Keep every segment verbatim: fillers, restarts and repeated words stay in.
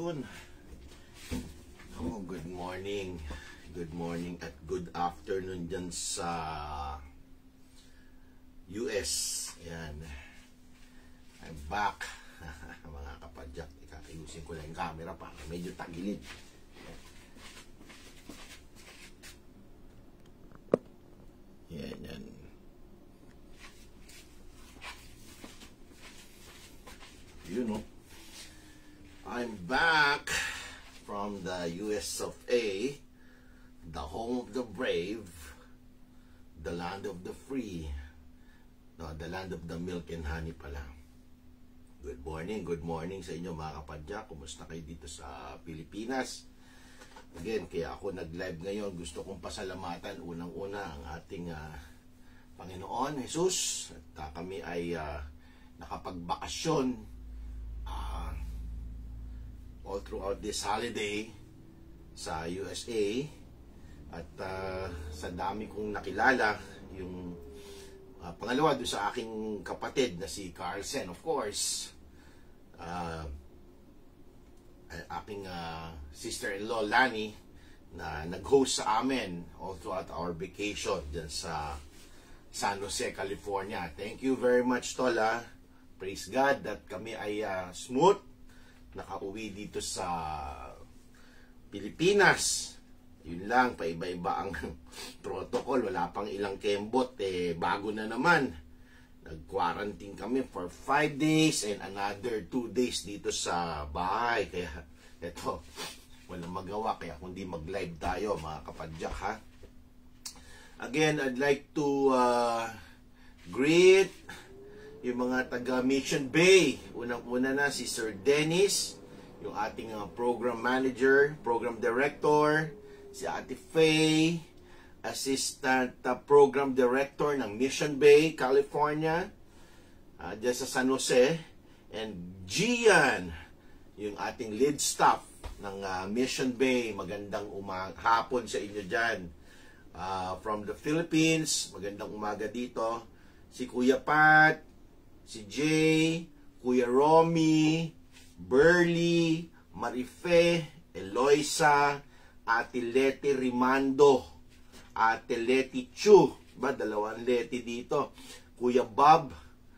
Yun. Oh, good morning. Good morning at good afternoon dyan sa U S. Ayan. I'm back. Mga kapadyak, ikakayusin ko lang yung camera para medyo tagilid. Yan, yan. You know, I'm back from the U S of A, the home of the brave, the land of the free, no, the land of the milk and honey pala. Good morning, good morning sa inyo mga kapadyak. Kumusta kayo dito sa Pilipinas? Again, kaya ako nag-live ngayon. Gusto kong pasalamatan unang-una ang ating uh, Panginoon, Jesus. At uh, kami ay uh, nakapagbakasyon uh, all throughout this holiday sa U S A. At uh, sa dami kong nakilala, yung uh, pangalawa doon sa aking kapatid na si Carlsen, of course. Uh, aking uh, sister-in-law Lani na nag-host sa amin all throughout our vacation dyan sa San Jose, California. Thank you very much, Tola. Praise God that kami ay uh, smooth nakauwi dito sa Pilipinas. Yun lang, paiba-iba ang protocol. Wala pang ilang kembot, eh, bago na naman. Nag-quarantine kami for five days and another two days dito sa bahay. Kaya, eto, walang magawa. Kaya kundi mag-live tayo, mga kapadyak, ha? Again, I'd like to uh, greet yung mga taga Mission Bay. Unang-una na si Sir Dennis, yung ating uh, program manager, program director, si Ate Faye, assistant uh, program director ng Mission Bay, California, uh, dyan sa San Jose, and Gian, yung ating lead staff ng uh, Mission Bay. Magandang hapon sa inyo dyan. Uh, from the Philippines, magandang umaga dito. Si Kuya Pat, si Jay, Kuya Romy, Burley, Marife, Eloisa, Ate Leti Rimando, Ate Leti Chu, ba dalawang Leti dito, Kuya Bob,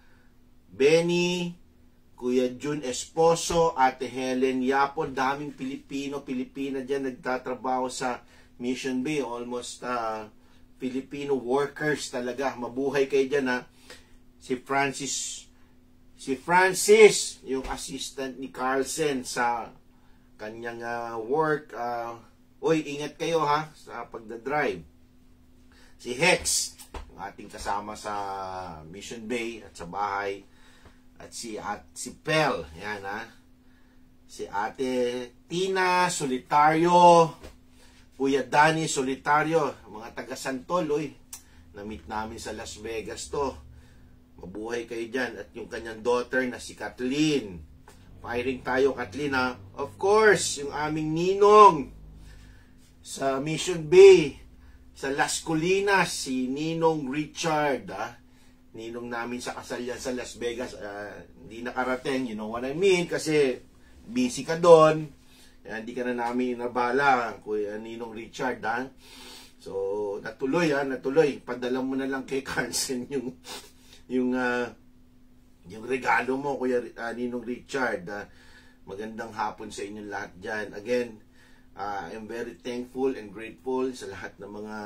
Benny, Kuya Jun Esposo, Ate Helen Yapo. Daming Pilipino, Pilipina dyan nagtatrabaho sa Mission Bay. Almost uh, Filipino workers talaga. Mabuhay kayo dyan, ha. Si Francis, si Francis, yung assistant ni Carlsen sa kanyang uh, work. Uh, Uy, ingat kayo, ha, sa pagdadrive. Si Hex, yung ating kasama sa Mission Bay at sa bahay. At si, at, si Pel, yan, ha. Si Ate Tina Solitario, Kuya Danny Solitario, mga taga Santol, uy. Na-meet namin sa Las Vegas to. Mabuhay kayo dyan. At yung kanyang daughter na si Kathleen. Firing tayo, Kathleen, ha. Of course, yung aming ninong sa Mission Bay, sa Las Colinas, si Ninong Richard, ah. Ninong namin sa kasal yan sa Las Vegas. Uh, hindi nakarating, you know what I mean, kasi busy ka doon. Kaya hindi ka na namin inabala, Kuya Ninong Richard, ha. So, natuloy, ha, natuloy. Padala mo na lang kay Carlsen yung, yung, uh, yung regalo mo, Kuya uh, Ninong Richard. Uh, magandang hapon sa inyong lahat dyan. Again, Uh, I'm very thankful and grateful sa lahat ng mga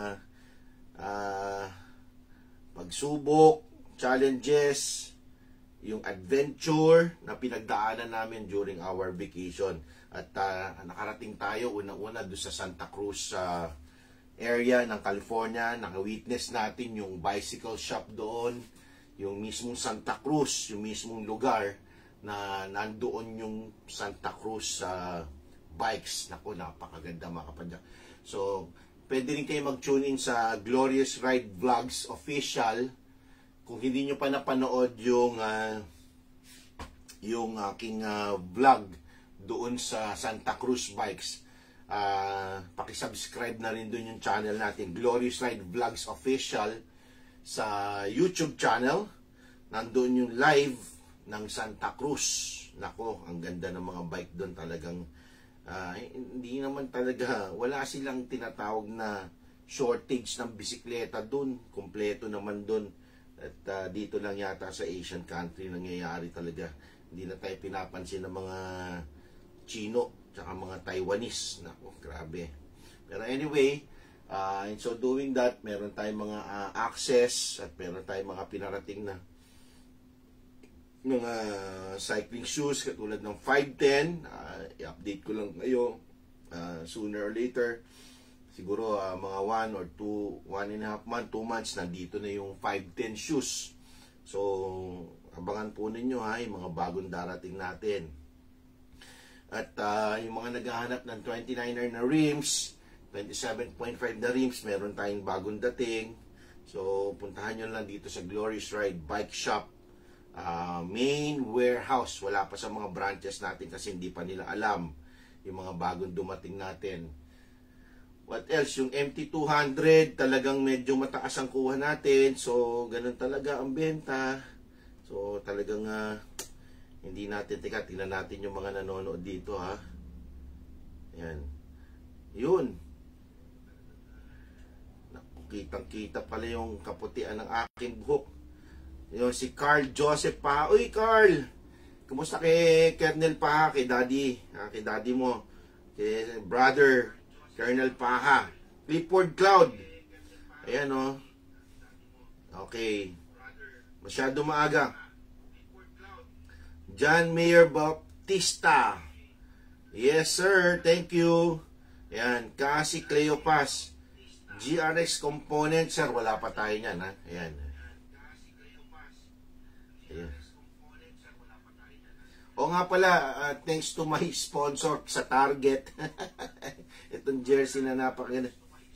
uh, pagsubok, challenges, yung adventure na pinagdaanan namin during our vacation. At uh, nakarating tayo unang-una doon sa Santa Cruz uh, area ng California. Naka-witness natin yung bicycle shop doon, yung mismong Santa Cruz, yung mismong lugar na nandoon yung Santa Cruz uh, bikes. Naku, napakaganda mga kapadyak. So, pwede rin kayo mag-tune in sa Glorious Ride Vlogs Official. Kung hindi nyo pa napanood yung uh, yung aking uh, vlog doon sa Santa Cruz Bikes, uh, pakisubscribe na rin doon yung channel natin, Glorious Ride Vlogs Official, sa YouTube channel. Nandoon yung live ng Santa Cruz. Nako, ang ganda ng mga bike doon, talagang Uh, hindi naman talaga, wala silang tinatawag na shortage ng bisikleta dun. Kompleto naman dun. At uh, dito lang yata sa Asian country nangyayari talaga. Hindi na tayo pinapansin ng mga Chino tsaka mga Taiwanese. Naku, grabe. Pero anyway, uh, in so doing that, meron tayong mga uh, access at meron tayong mga pinarating na mga cycling shoes katulad ng five ten. Uh, i-update ko lang kayo uh, sooner or later. Siguro uh, mga one or two, one and a half month, two months, nandito na yung five ten shoes. So, abangan po ninyo ha, yung mga bagong darating natin. At uh, yung mga naghahanap ng twenty-niner na rims, twenty-seven point five na rims, meron tayong bagong dating. So, puntahan nyo lang dito sa Glorious Ride Bike Shop. Uh, main warehouse. Wala pa sa mga branches natin kasi hindi pa nila alam yung mga bagong dumating natin. What else? Yung M T two hundred, talagang medyo mataas ang kuha natin. So, ganun talaga ang benta. So, talagang uh, hindi natin, teka, tingnan natin yung mga nanonood dito ha. Yan. Yun. Kitang-kita pala yung kaputian ng aking buhok. Yung si Carl Joseph pa. Uy, Carl! Kumusta kay Colonel Paha, kay Daddy? Ah, kay Daddy mo. Kay brother, Colonel Paha. Clifford Cloud. Ayan, oh. Okay. Masyado maaga. John Mayer Baptista. Yes, sir. Thank you. Ayan. Kasi Cleopas. G R X Component, sir. Wala pa tayo niyan, ha? Ayan. Ayan. O nga pala, uh, thanks to my sponsor sa Target. Itong jersey na napakaganda.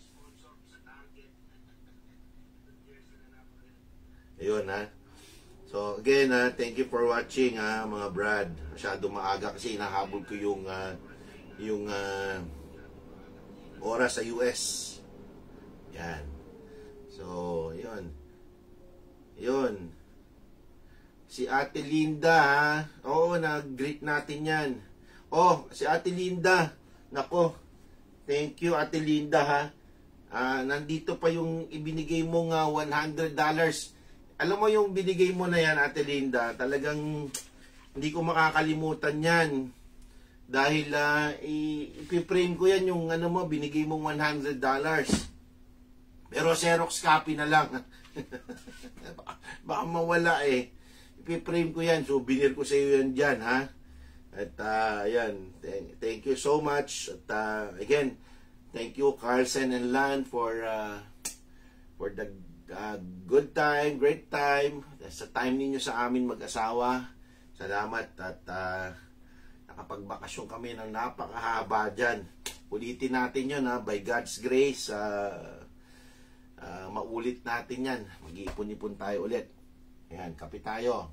Ayun ha. So again, uh, thank you for watching ha, mga Brad. Masyado maaga kasi inahabol ko yung uh, yung uh, oras sa U S. Yan. So, yun. Yun. Si Ate Linda, ha? Oo, nag-greet natin yan. Oh, si Ate Linda. Nako, thank you, Ate Linda, ha? Ah, nandito pa yung ibinigay mong uh, one hundred dollars. Alam mo yung binigay mo na yan, Ate Linda, talagang hindi ko makakalimutan yan. Dahil uh, ipiprame ko yan yung ano mo, binigay mong one hundred dollars. Pero Xerox copy na lang. baka, baka mawala eh. Ipiprame ko yan. Souvenir ko sa iyo yan dyan, ha? At, uh, yan. Thank, thank you so much. At, uh, again, thank you, Carlsen and Lan, for, uh, for the uh, good time, great time. Sa time ninyo sa amin mag-asawa. Salamat. At, uh, nakapagbakasyon kami ng napakahaba dyan. Ulitin natin yun, ha? By God's grace, uh, uh, maulit natin yan. Mag-iipon-ipon tayo ulit. Ayan, kape tayo.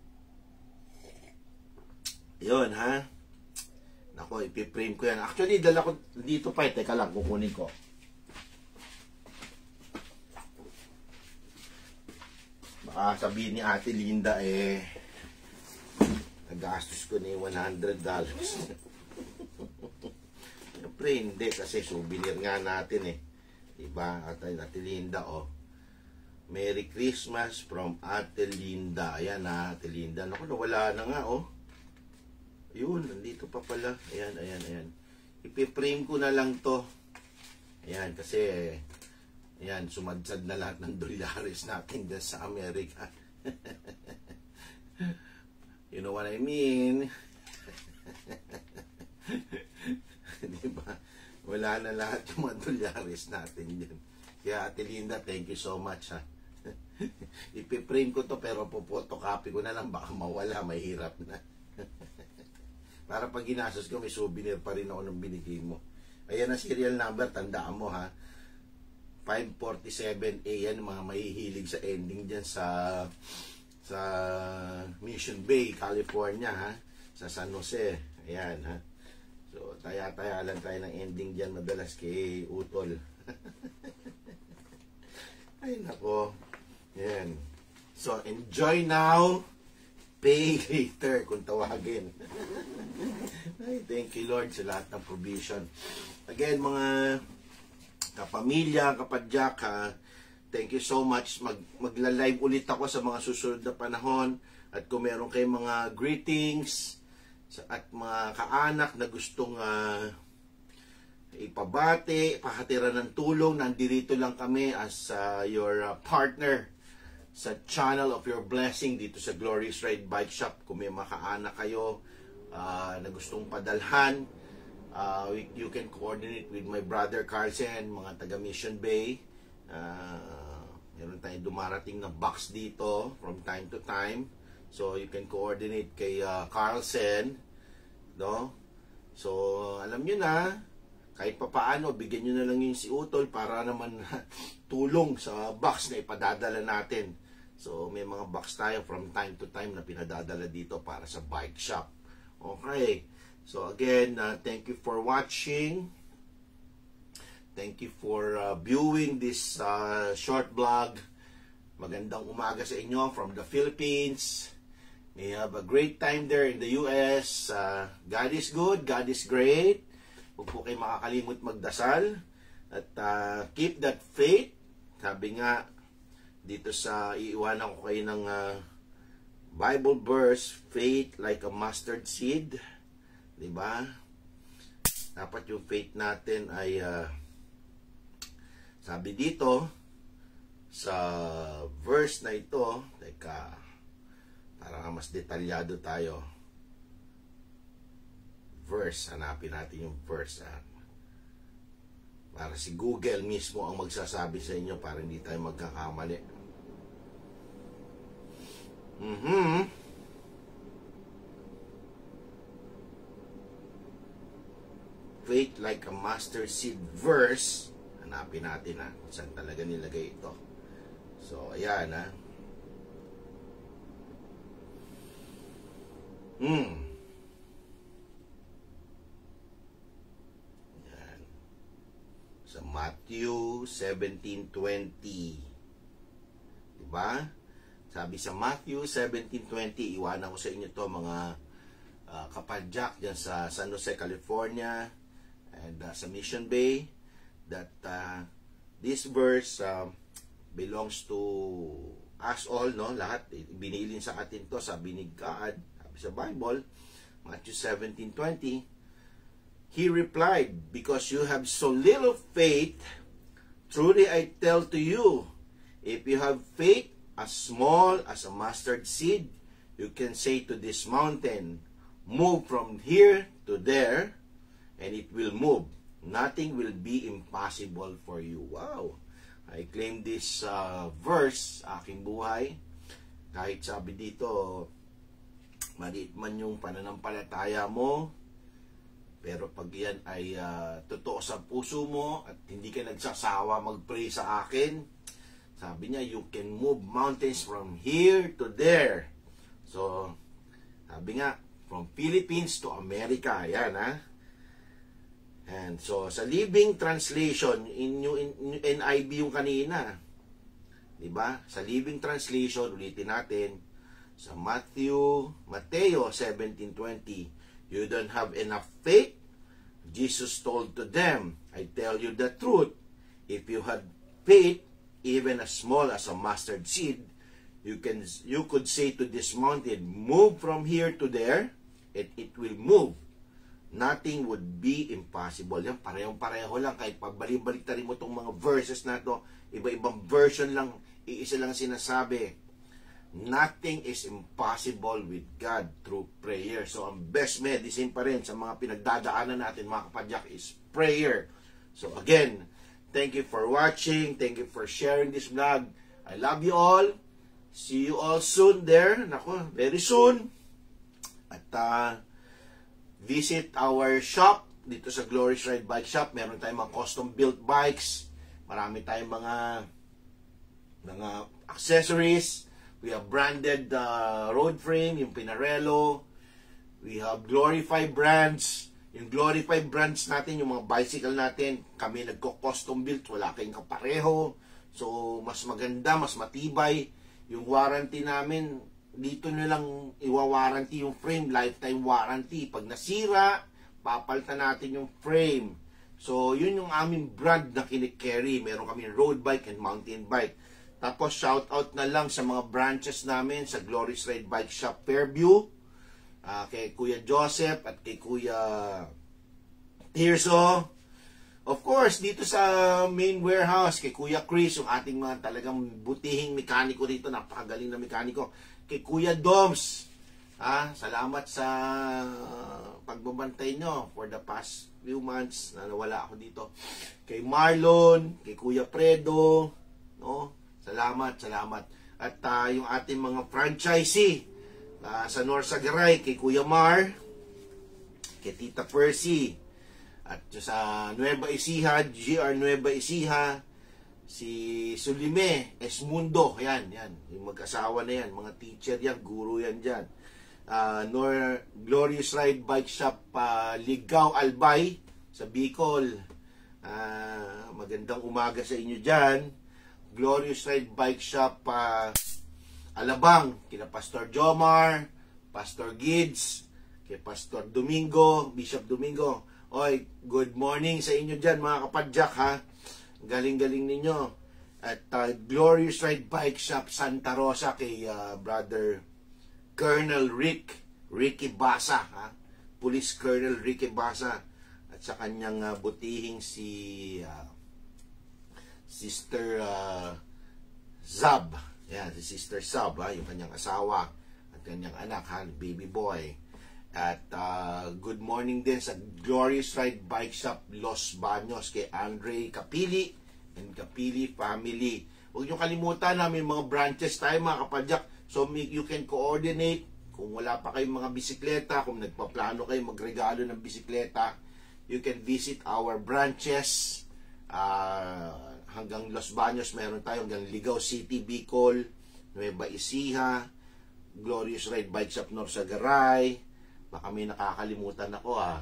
Yun, ha? Nako, ipiprame ko yan. Actually, dala ko dito pa. Eh. Teka lang, kukunin ko. Baka sabihin ni Ate Linda, eh, nagastos ko ni one hundred dollars. Siyempre, hindi. Kasi souvenir nga natin, eh. Diba? At Ate Linda, oh. Merry Christmas from Ate Linda. Ayan na, Ate Linda. Naku, nawala na nga, oh. Ayun, nandito pa pala. Ayan, ayan, ayan. Ipiprame ko na lang to. Ayan, kasi, ayan, sumadsad na lahat ng dolyares natin dyan sa Amerika. You know what I mean? Diba? Wala na lahat yung mga dolyares natin dyan. Kaya, Ate Linda, thank you so much, ha. Ipiprint ko to pero po-photocopy ko na lang, baka mawala, mahirap na. Para pag ginastos ko, may souvenir pa rin ako ng binigay mo. Ayan ang serial number, tandaan mo, ha. five forty-seven A, yan mga mahihilig sa ending dyan sa sa Mission Bay, California, ha. Sa San Jose. Ayan, ha. So, taya-taya lang tayo ng ending dyan madalas kay Utol. Ay, nako. Yan. So, enjoy now, pay later kung tawagin. Ay, thank you Lord sa lahat ng provision. Again, mga kapamilya, kapadyak, ha, thank you so much. Mag, magla-live ulit ako sa mga susunod na panahon. At kung meron kayong mga greetings at mga kaanak na gustong uh, ipabati, pakatira ng tulong, nandito lang kami as uh, your uh, partner sa channel of your blessing dito sa Glorious Ride Bike Shop. Kung may mga kaanak kayo uh, na gustong padalhan, uh, you can coordinate with my brother Carlsen, mga taga Mission Bay. Uh, meron tayong dumarating na box dito from time to time. So, you can coordinate kay uh, Carlsen, no? So, alam nyo na, kahit pa paano, bigyan nyo na lang yung si Utol para naman tulong sa box na ipadadala natin. So, may mga box tayo from time to time na pinadadala dito para sa bike shop. Okay. So, again, uh, thank you for watching. Thank you for uh, viewing this uh, short vlog. Magandang umaga sa inyo from the Philippines. May have a great time there in the U S. Uh, God is good. God is great. Huwag po kayo makakalimot magdasal. At uh, keep that faith. Sabi nga, dito sa iiwanan ko kayo ng uh, Bible verse, faith like a mustard seed. Diba? Dapat yung faith natin ay, uh, sabi dito, sa verse na ito, teka, para mas detalyado tayo. Verse, hanapin natin yung verse. Ha? Para si Google mismo ang magsasabi sa inyo para hindi tayo magkakamali. Mm-hmm. Faith like a mustard seed verse. Hanapin natin ha, kung saan talaga nilagay ito. So, ayan ha. Hmm. Yan. Sa Matthew seventeen twenty. Diba? Sabi sa Matthew seventeen twenty, iwanan ko sa inyo to mga uh, kapadyak dyan sa San Jose, California and uh, sa Mission Bay, that uh, this verse uh, belongs to us all, no? Lahat, binilin sa atin to, sabi ni God sa Bible, Matthew seventeen twenty, He replied, because you have so little faith, truly I tell to you, if you have faith as small as a mustard seed, you can say to this mountain, move from here to there, and it will move. Nothing will be impossible for you. Wow! I claim this uh, verse, aking buhay. Kahit sabi dito, maliit man yung pananampalataya mo, pero pag yan ay uh, totoo sa puso mo at hindi ka nagsasawa mag-pray sa akin, sabi niya, you can move mountains from here to there. So, sabi nga, from Philippines to America. Yan, ha? And so, sa Living Translation, in, in, in N I V yung kanina. Diba? Sa Living Translation, ulitin natin, sa Matthew, Mateo seventeen twenty, you don't have enough faith? Jesus told to them, I tell you the truth, if you had faith, even as small as a mustard seed, you can you could say to this mountain, move from here to there, and it will move. Nothing would be impossible. Yan, parehong-pareho lang. Kahit pagbalik-balik mo itong mga verses na to, iba-ibang version lang, iisa lang sinasabi. Nothing is impossible with God through prayer. So, ang best medicine pa rin sa mga pinagdadaanan natin, mga kapadyak, is prayer. So, again, thank you for watching. Thank you for sharing this vlog. I love you all. See you all soon there. Naku, very soon. At, uh, visit our shop dito sa Glorious Ride Bike Shop. Meron tayong mga custom-built bikes. Marami tayong mga mga accessories. We have branded uh, road frame, yung Pinarello. We have Glorify brands. Yung Glorify brands natin, yung mga bicycle natin, kami nagko-custom built, wala kayong kapareho. So, mas maganda, mas matibay. Yung warranty namin, dito nyo lang iwa-warranty yung frame, lifetime warranty. Pag nasira, papalitan natin yung frame. So, yun yung aming brand na kinikerry. Meron kami road bike and mountain bike. Tapos, shout out na lang sa mga branches namin sa Glorious Ride Bike Shop Fairview, uh, kay Kuya Joseph at kay Kuya Tirso. Of course, dito sa main warehouse, kay Kuya Chris, yung ating mga talagang butihing mekaniko dito, napakagaling na mekaniko. Kay Kuya Doms, ah, salamat sa pagbabantay nyo for the past few months na nawala ako dito. Kay Marlon, kay Kuya Fredo, no? Salamat, salamat. At uh, yung ating mga franchisee uh, sa North Sagaray, kay Kuya Mar, kay Tita Percy, at sa Nueva Ecija, G R Nueva Ecija, si Sulime Esmundo, yan, yan, yung mag-asawa na yan, mga teacher yan, guru yan dyan. Uh, Nor Glorious Ride Bike Shop, uh, Ligao Albay, sa Bicol. Uh, magandang umaga sa inyo dyan. Glorious Ride Bike Shop, uh, Alabang, kina Pastor Jomar, Pastor Gids, kay Pastor Domingo, Bishop Domingo. Oy, good morning sa inyo dyan mga kapadyak, ha. Galing-galing ninyo. At uh, Glorious Ride Bike Shop Santa Rosa kay uh, Brother Colonel Rick, Ricky Basa, ha. Police Colonel Ricky Basa. At sa kanyang uh, butihing si uh, Sister uh, Zab. Yan, si Sister Zab, ha, yung kanyang asawa at kanyang anak, ha, baby boy. At uh, good morning din sa Glorious Ride Bike Shop Los Baños kay Andre Capili and Capili family. Huwag nyo kalimutan na may mga branches tayo mga kapadyak. So you can coordinate. Kung wala pa kayong mga bisikleta, kung nagpaplano kayo magregalo ng bisikleta, you can visit our branches. Uh, hanggang Los Baños meron tayo, hanggang Ligao City, Bicol, Nueva Ecija, Glorious Ride Bike Shop North Sagaray. Baka may nakakalimutan ako, ha.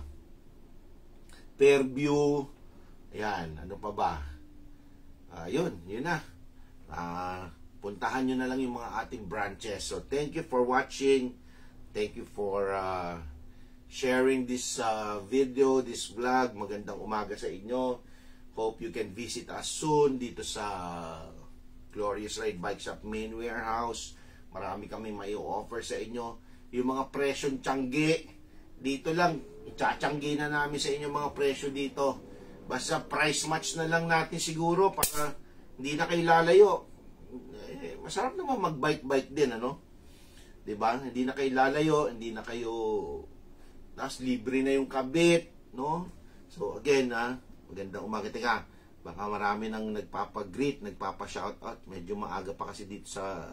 Fairview. Ayan, ano pa ba? Uh, yun, yun na. Uh, puntahan nyo na lang yung mga ating branches. So, thank you for watching. Thank you for uh, sharing this uh, video, this vlog. Magandang umaga sa inyo. Hope you can visit us soon dito sa Glorious Ride Bike Shop main warehouse. Marami kami may offer sa inyo. Yung mga presyong tiyanggi, dito lang, itsatiyanggi na namin sa inyo mga presyo dito. Basta price match na lang natin siguro para hindi na kayo lalayo. Eh, masarap naman mag-bike-bike din, ano? Diba? Hindi na kayo lalayo, hindi na kayo, tapos libre na yung kabit, no? So again, ha, magandang umaga. Teka, baka marami nang nagpapag-greet, nagpapa-shoutout. Medyo maaga pa kasi dito sa,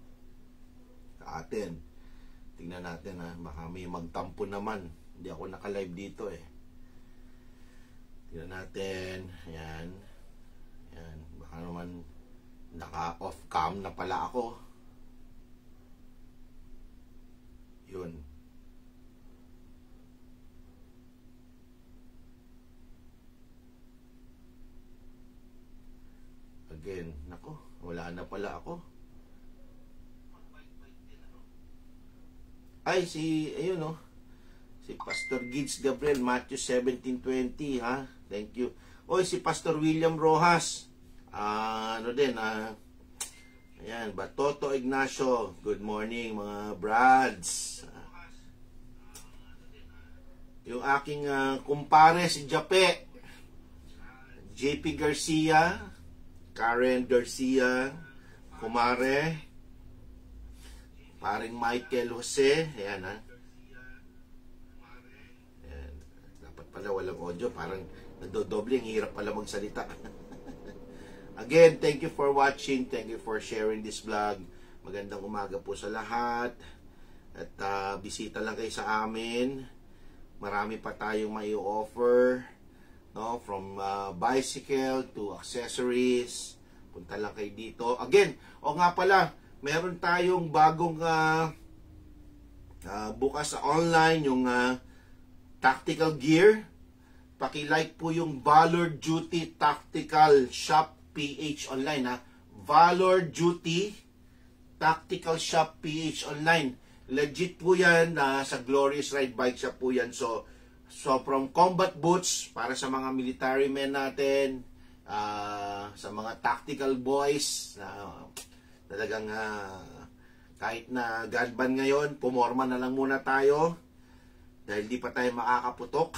sa atin. Tingnan natin, ha, baka may magtampo naman. Hindi ako naka-live dito eh. Tingnan natin. Ayan. Ayan. Baka naman naka-off cam na pala ako. Yun. Again, nako, wala na pala ako. Ay, si, ayun, no, si Pastor Gids Gabriel, Matthew seventeen twenty, ha? Thank you. Oy, si Pastor William Rojas, uh, ano din, ah, uh, ayan, Batoto Ignacio, good morning, mga brads. Uh, yung aking uh, kumpare, si Jape, J P Garcia, Karen Garcia, kumare, paring Michael Jose, ayan, ha. Ayan. Dapat pala walang audio, parang nadodoble, ang hirap pala magsalita. Again, thank you for watching, thank you for sharing this vlog. Magandang umaga po sa lahat. At uh, bisita lang kayo sa amin. Marami pa tayong may offer, no? From uh, bicycle to accessories. Punta lang kayo dito. Again, o nga pala, meron tayong bagong uh, uh, bukas sa online, yung uh, tactical gear. Paki-like po yung Valor Duty Tactical Shop P H online, ha. Valor Duty Tactical Shop P H Online. Legit po yan, uh, sa Glorious Ride Bike Shop po yan. So, so from combat boots, para sa mga military men natin, uh, sa mga tactical boys, uh, talagang uh, kahit na gunban ngayon, pumorma na lang muna tayo dahil di pa tayo makakaputok.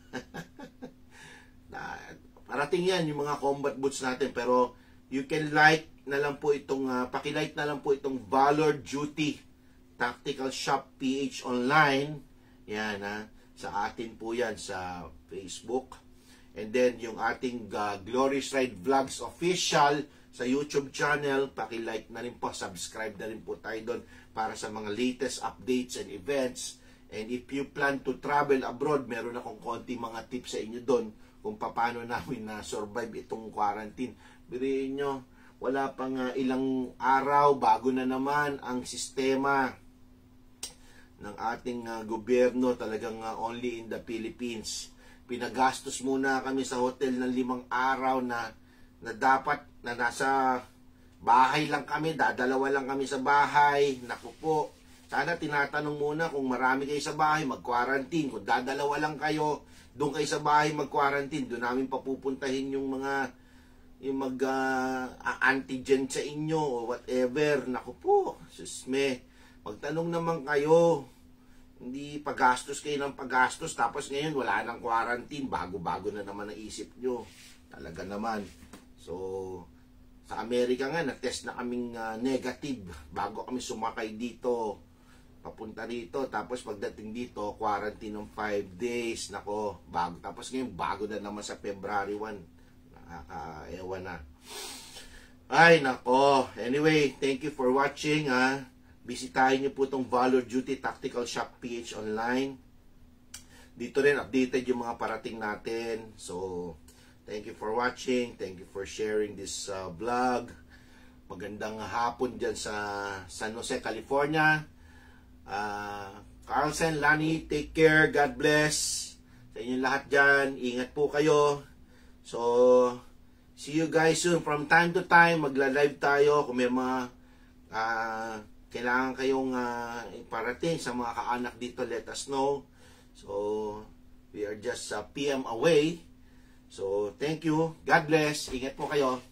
na, parating yan yung mga combat boots natin, pero you can like na lang po itong, uh, pakilike na lang po itong Valor Duty Tactical Shop P H Online. Yan ha, sa atin po yan sa Facebook. And then yung ating uh, Glorious Ride Vlogs Official sa YouTube channel, pakilike na rin po, subscribe na rin po tayo doon para sa mga latest updates and events. And if you plan to travel abroad, meron akong konti mga tips sa inyo doon kung paano namin na-survive itong quarantine. Biriin nyo, wala pang uh, ilang araw, bago na naman ang sistema ng ating uh, gobyerno, talagang uh, only in the Philippines. Pinagastos muna kami sa hotel ng limang araw na, na dapat na nasa bahay lang kami, dadalawa lang kami sa bahay. Naku po, sana tinatanong muna kung marami kayo sa bahay, mag-quarantine. Kung dadalawa lang kayo, doon kayo sa bahay mag-quarantine. Doon namin papupuntahin yung mga yung mag-antigen uh, sa inyo o whatever. Naku po, susme, magtanong naman kayo. Hindi pagastos kayo ng pagastos, tapos ngayon wala nang quarantine, bago-bago na naman ang isip nyo. Talaga naman. So, sa Amerika nga, nag-test na kaming uh, negative bago kami sumakay dito, papunta dito. Tapos pagdating dito, quarantine ng five days. Nako, bago. Tapos ngayon, bago na naman sa February first. Nakaka-ewan na. Ay, nako. Anyway, thank you for watching. Ha. Bisitahin niyo po itong Valor Duty Tactical Shop P H Online. Dito rin, updated yung mga parating natin. So, thank you for watching. Thank you for sharing this uh, vlog. Magandang hapon dyan sa San Jose, California. Uh, Carlsen, Lani, take care. God bless. Sa inyong lahat dyan. Ingat po kayo. So, see you guys soon. From time to time, magla-live tayo. Kung may mga uh, kailangan kayong uh, parating sa mga kaanak dito, let us know. So, we are just uh, P M away. So, thank you. God bless. Ingat po kayo.